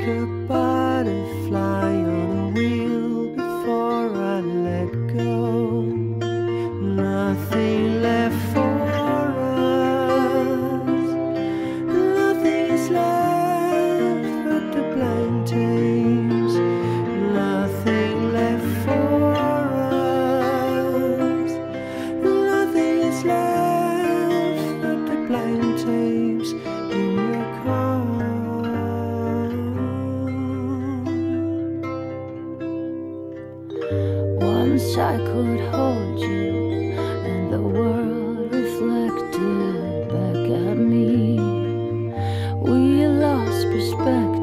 a butterfly on a wheel before I let go. Nothing left for us, nothing is left but the blank tapes. Nothing left for us, nothing is left but the blank tapes in your car. Once I could hold you, and the world reflected back at me. We lost perspective.